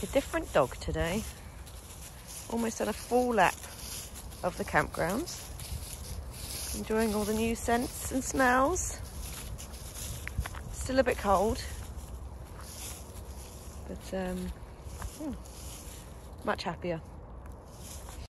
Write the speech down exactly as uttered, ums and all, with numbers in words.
a different dog today. Almost done a full lap of the campgrounds. Enjoying all the new scents and smells. Still a bit cold, but um, hmm, much happier.